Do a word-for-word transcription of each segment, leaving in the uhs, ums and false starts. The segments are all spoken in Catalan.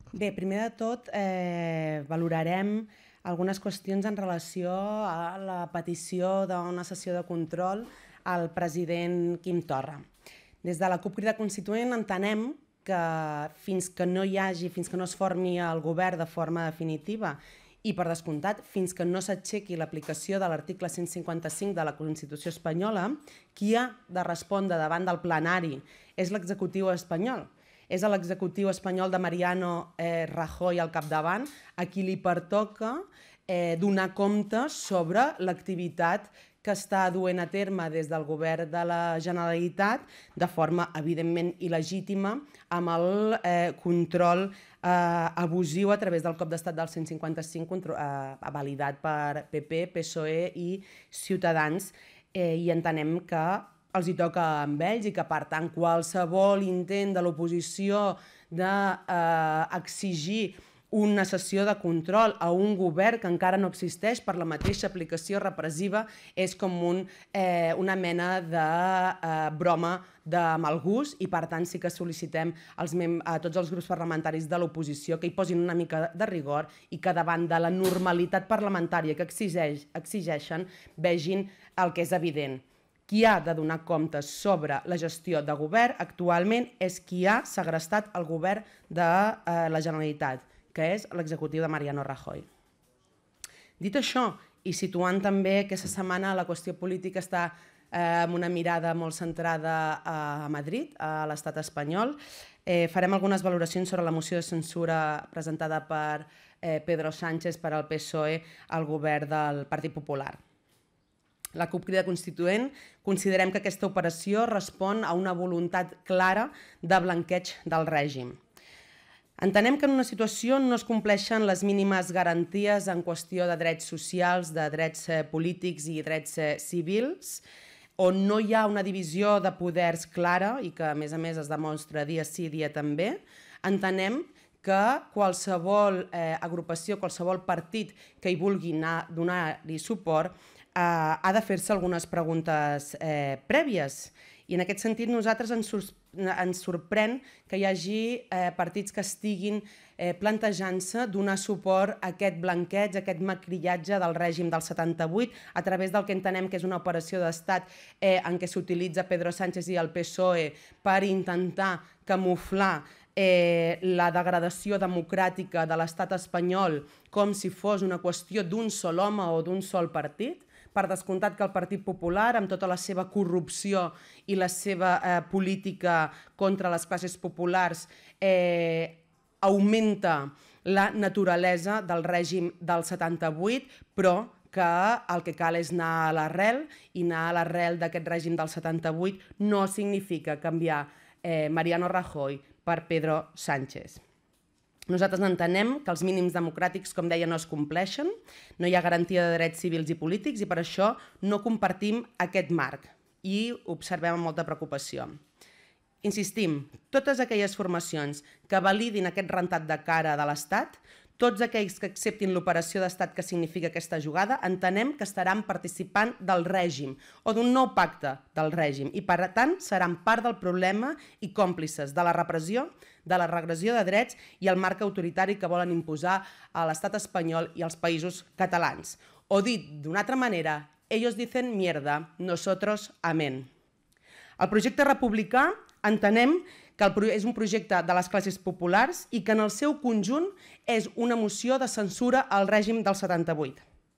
Bé, primer de tot, eh, valorarem algunes qüestions en relació a la petició d'una sessió de control al president Quim Torra. Des de la CUP Crida Constituent entenem que fins que no hi hagi, fins que no es formi el govern de forma definitiva i, per descomptat, fins que no s'aixequi l'aplicació de l'article cent cinquanta-cinc de la Constitució espanyola, qui ha de respondre davant del plenari és l'executiu espanyol. És l'executiu espanyol de Mariano eh, Rajoy al capdavant, a qui li pertoca eh, donar compte sobre l'activitat que està duent a terme des del govern de la Generalitat de forma evidentment il·legítima amb el eh, control eh, abusiu a través del cop d'estat del cent cinquanta-cinc eh, validat per P P, P S O E i Ciutadans, eh, i entenem que els hi toca amb ells i que, per tant, qualsevol intent de l'oposició d'exigir eh, una sessió de control a un govern que encara no existeix per la mateixa aplicació repressiva és com un, eh, una mena de eh, broma de mal gust i, per tant, sí que sol·licitem als a tots els grups parlamentaris de l'oposició que hi posin una mica de rigor i que davant de la normalitat parlamentària que exigeix, exigeixen vegin el que és evident. Qui ha de donar comptes sobre la gestió de govern actualment és qui ha segrestat el govern de eh, la Generalitat, que és l'executiu de Mariano Rajoy. Dit això, i situant també que aquesta setmana la qüestió política està eh, amb una mirada molt centrada a Madrid, a l'estat espanyol, eh, farem algunes valoracions sobre la moció de censura presentada per eh, Pedro Sánchez per al P S O E al govern del Partit Popular. La CUP Crida Constituent considerem que aquesta operació respon a una voluntat clara de blanqueig del règim. Entenem que en una situació no es compleixen les mínimes garanties en qüestió de drets socials, de drets polítics i drets civils, on no hi ha una divisió de poders clara i que, a més a més, es demostra dia sí, dia també. Entenem que qualsevol eh, agrupació, qualsevol partit que hi vulgui donar-hi suport eh, ha de fer-se algunes preguntes eh, prèvies. I en aquest sentit nosaltres ens, ens sorprèn que hi hagi eh, partits que estiguin eh, plantejant-se donar suport a aquest blanqueig, a aquest maquillatge del règim del setanta-vuit a través del que entenem que és una operació d'estat eh, en què s'utilitza Pedro Sánchez i el P S O E per intentar camuflar eh, la degradació democràtica de l'estat espanyol com si fos una qüestió d'un sol home o d'un sol partit. Per descomptat que el Partit Popular, amb tota la seva corrupció i la seva eh, política contra les classes populars, eh, augmenta la naturalesa del règim del setanta-vuit, però que el que cal és anar a l'arrel, i anar a l'arrel d'aquest règim del setanta-vuit no significa canviar eh, Mariano Rajoy per Pedro Sánchez. Nosaltres entenem que els mínims democràtics, com deia, no es compleixen, no hi ha garantia de drets civils i polítics i per això no compartim aquest marc i observem amb molta preocupació. Insistim, totes aquelles formacions que validin aquest rentat de cara de l'Estat, tots aquells que acceptin l'operació d'estat que significa aquesta jugada, entenem que estaran participant del règim o d'un nou pacte del règim i, per tant, seran part del problema i còmplices de la repressió, de la regressió de drets i el marc autoritari que volen imposar a l'estat espanyol i als països catalans. O dit d'una altra manera, ellos dicen mierda, nosotros amén. El projecte republicà entenem que és un projecte de les classes populars i que en el seu conjunt és una moció de censura al règim del setanta-vuit.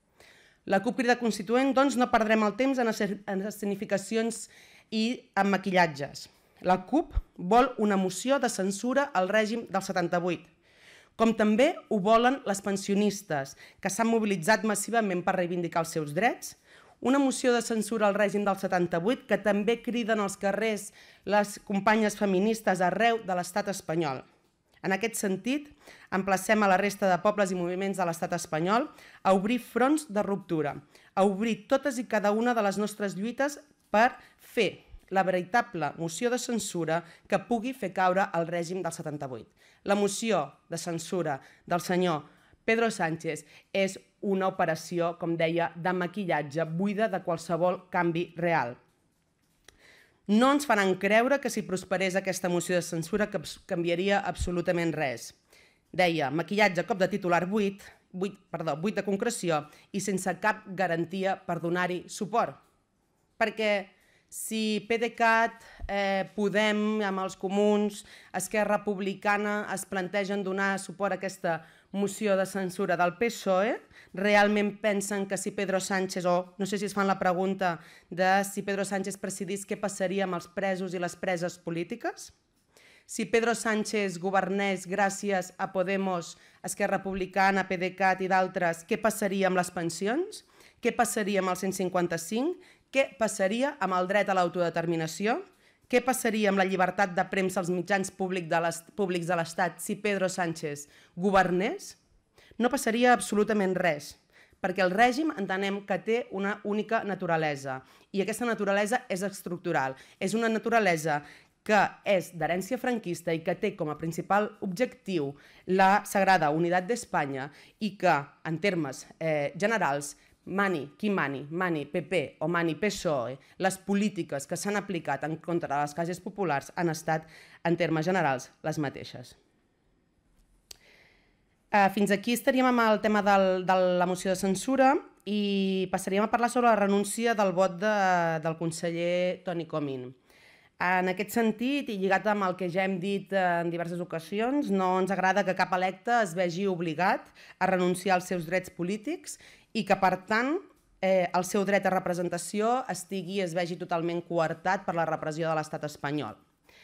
La CUP Crida Constituent, doncs, no perdrem el temps en escenificacions i en maquillatges. La CUP vol una moció de censura al règim del setanta-vuit, com també ho volen les pensionistes, que s'han mobilitzat massivament per reivindicar els seus drets, una moció de censura al règim del setanta-vuit que també criden als carrers les companyes feministes arreu de l'estat espanyol. En aquest sentit, emplacem a la resta de pobles i moviments de l'estat espanyol a obrir fronts de ruptura, a obrir totes i cada una de les nostres lluites per fer la veritable moció de censura que pugui fer caure el règim del setanta-vuit. La moció de censura del senyor Pedro Sánchez és una operació, com deia, de maquillatge buida de qualsevol canvi real. No ens faran creure que si prosperés aquesta moció de censura canviaria absolutament res. Deia, maquillatge, cop de titular buit, buit, perdó, buit de concreció i sense cap garantia per donar-hi suport. Perquè si PDeCAT, eh, Podem, amb els comuns, Esquerra Republicana es plantegen donar suport a aquesta moció de censura del P S O E, realment pensen que si Pedro Sánchez, o no sé si es fan la pregunta de si Pedro Sánchez presidís, què passaria amb els presos i les preses polítiques? Si Pedro Sánchez governés gràcies a Podemos, Esquerra Republicana, PDeCAT i d'altres, què passaria amb les pensions? Què passaria amb el cent cinquanta-cinc? Què passaria amb el dret a l'autodeterminació? Què passaria amb la llibertat de premsa als mitjans públics de l'Estat si Pedro Sánchez governés? No passaria absolutament res, perquè el règim entenem que té una única naturalesa, i aquesta naturalesa és estructural. És una naturalesa que és d'herència franquista i que té com a principal objectiu la sagrada unitat d'Espanya i que, en termes eh, generals, mani qui mani, mani P P o mani P S O E, les polítiques que s'han aplicat en contra de les classes populars han estat, en termes generals, les mateixes. Eh, fins aquí estaríem amb el tema del, de la moció de censura i passaríem a parlar sobre la renúncia del vot de, del conseller Toni Comín. En aquest sentit, i lligat amb el que ja hem dit en diverses ocasions, no ens agrada que cap electe es vegi obligat a renunciar als seus drets polítics i que, per tant, eh, el seu dret a representació estigui, es vegi totalment coartat per la repressió de l'estat espanyol.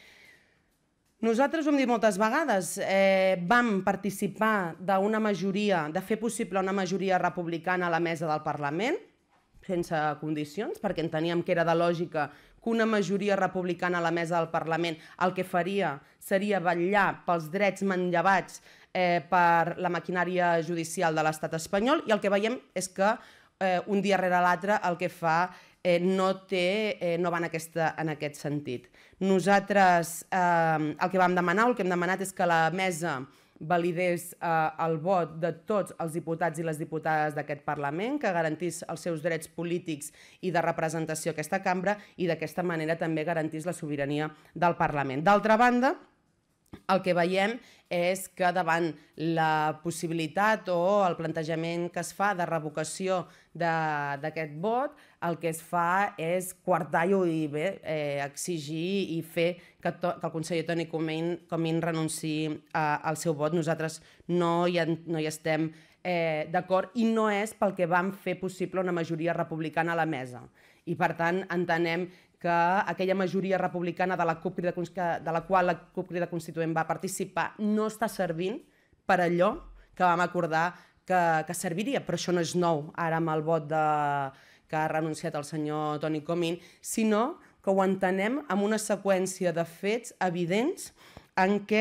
Nosaltres ho hem dit moltes vegades, eh, vam participar d'una majoria, de fer possible una majoria republicana a la mesa del Parlament, sense condicions, perquè enteníem que era de lògica que una majoria republicana a la mesa del Parlament el que faria seria vetllar pels drets manllevats eh, per la maquinària judicial de l'estat espanyol, i el que veiem és que eh, un dia rere l'altre el que fa eh, no, té, eh, no va en, aquesta, en aquest sentit. Nosaltres eh, el que vam demanar, el que hem demanat és que la mesa validés eh, el vot de tots els diputats i les diputades d'aquest Parlament, que garantís els seus drets polítics i de representació a aquesta cambra i d'aquesta manera també garantís la sobirania del Parlament. D'altra banda, el que veiem és que davant la possibilitat o el plantejament que es fa de revocació d'aquest vot, el que es fa és coartar i bé, eh, exigir i fer que, to, que el conseller Toni Comín, Comín renunciï a, al seu vot. Nosaltres no hi, no hi estem eh, d'acord i no és pel que vam fer possible una majoria republicana a la mesa. I per tant entenem que aquella majoria republicana de la, CUP, de la qual la CUP Crida Constituent va participar no està servint per allò que vam acordar que, que serviria, però això no és nou ara amb el vot de, que ha renunciat el senyor Toni Comín, sinó que ho entenem amb una seqüència de fets evidents en què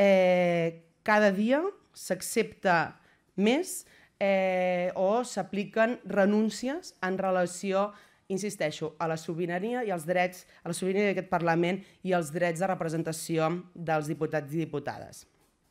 eh, cada dia s'accepta més eh, o s'apliquen renúncies en relació, insisteixo, a la sobirania i als drets, a la sobirania d'aquest Parlament i als drets de representació dels diputats i diputades.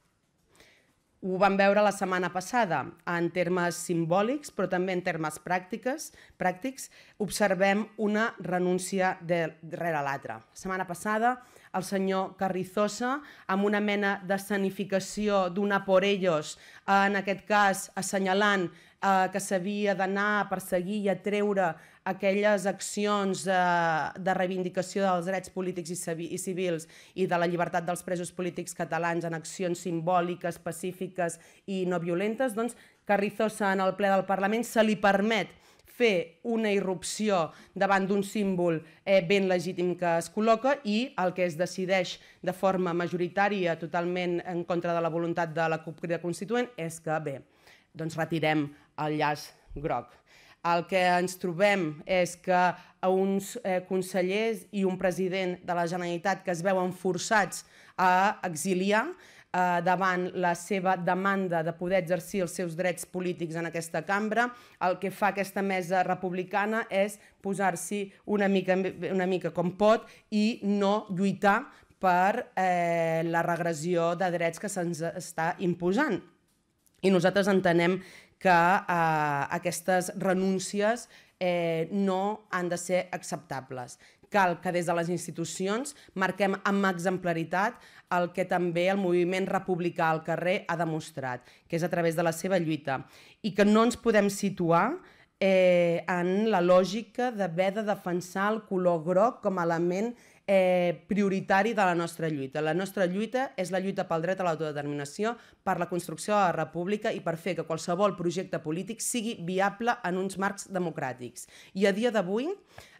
Ho vam veure la setmana passada en termes simbòlics, però també en termes pràctics. pràctics observem una renúncia de, rere l'altra. La setmana passada el senyor Carrizosa, amb una mena d'escenificació d'una por ellos, en aquest cas assenyalant eh, que s'havia d'anar a perseguir i a treure aquelles accions eh, de reivindicació dels drets polítics i civils i de la llibertat dels presos polítics catalans en accions simbòliques, pacífiques i no violentes, doncs Carrizosa en el ple del Parlament se li permet fer una irrupció davant d'un símbol eh, ben legítim que es col·loca i el que es decideix de forma majoritària, totalment en contra de la voluntat de la CUP Crida Constituent, és que, bé, doncs retirem el llaç groc. El que ens trobem és que a uns eh, consellers i un president de la Generalitat que es veuen forçats a exiliar eh, davant la seva demanda de poder exercir els seus drets polítics en aquesta cambra, el que fa aquesta mesa republicana és posar-s'hi una mica, una mica com pot i no lluitar per eh, la regressió de drets que se'ns està imposant. I nosaltres entenem que eh, aquestes renúncies eh, no han de ser acceptables, cal que des de les institucions marquem amb exemplaritat el que també el moviment republicà al carrer ha demostrat, que és a través de la seva lluita, i que no ens podem situar eh, en la lògica d'haver de defensar el color groc com a element eh, prioritari de la nostra lluita. La nostra lluita és la lluita pel dret a l'autodeterminació, per la construcció de la república i per fer que qualsevol projecte polític sigui viable en uns marcs democràtics. I a dia d'avui,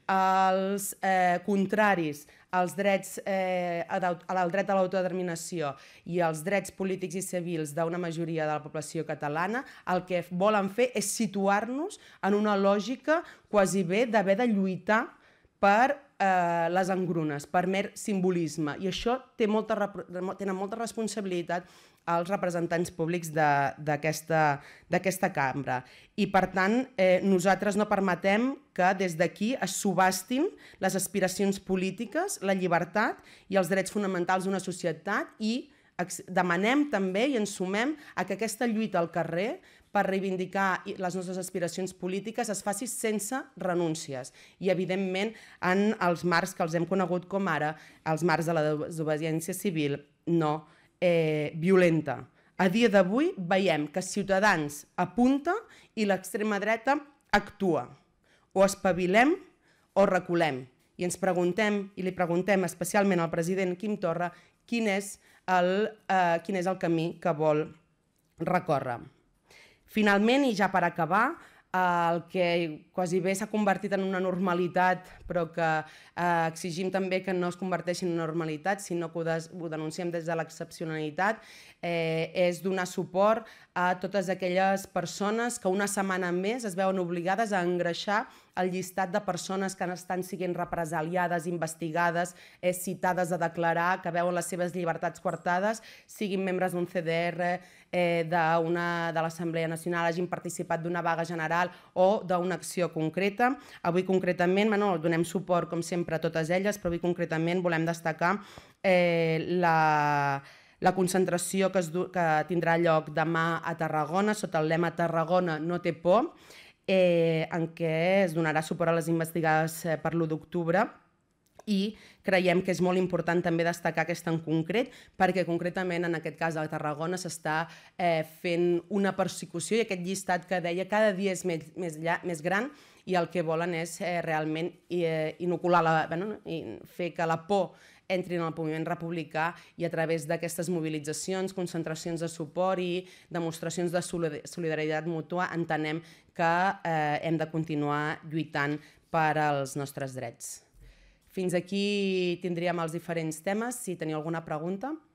els eh, contraris als drets, eh, al dret a l'autodeterminació i als drets polítics i civils d'una majoria de la població catalana, el que volen fer és situar-nos en una lògica quasi bé d'haver de lluitar per eh, les engrunes, per mer simbolisme. I això té molta, tenen molta responsabilitat als representants públics d'aquesta cambra. I, per tant, eh, nosaltres no permetem que des d'aquí es subhastin les aspiracions polítiques, la llibertat i els drets fonamentals d'una societat i demanem també i ens sumem a que aquesta lluita al carrer per reivindicar les nostres aspiracions polítiques es faci sense renúncies i, evidentment, en els marcs que els hem conegut com ara, els marcs de la desobediència civil no eh, violenta. A dia d'avui veiem que Ciutadans apunta i l'extrema dreta actua. O espavilem o reculem. I ens preguntem, i li preguntem especialment al president Quim Torra, quin és el, eh, quin és el camí que vol recórrer. Finalment, i ja per acabar, el que quasi bé s'ha convertit en una normalitat, però que eh, exigim també que no es converteixi en una normalitat, sinó que ho, des, ho denunciem des de l'excepcionalitat, eh, és donar suport a totes aquelles persones que una setmana més es veuen obligades a engreixar el llistat de persones que estan sent represaliades, investigades, eh, citades a declarar, que veuen les seves llibertats coartades, siguin membres d'un C D R, eh, de l'Assemblea Nacional, hagin participat d'una vaga general o d'una acció concreta. Avui concretament, bueno, donem suport com sempre a totes elles, però avui concretament volem destacar eh, la... la concentració que, es, que tindrà lloc demà a Tarragona, sota el lema Tarragona no té por, eh, en què es donarà suport a les investigades eh, per l'u d'octubre i creiem que és molt important també destacar aquesta en concret, perquè concretament en aquest cas a Tarragona s'està eh, fent una persecució i aquest llistat que deia cada dia és més, més, més gran i el que volen és eh, realment eh, inocular, la, bueno, fer que la por entrin al moviment republicà i a través d'aquestes mobilitzacions, concentracions de suport i demostracions de solidaritat mútua entenem que eh, hem de continuar lluitant per als nostres drets. Fins aquí tindríem els diferents temes. Si teniu alguna pregunta.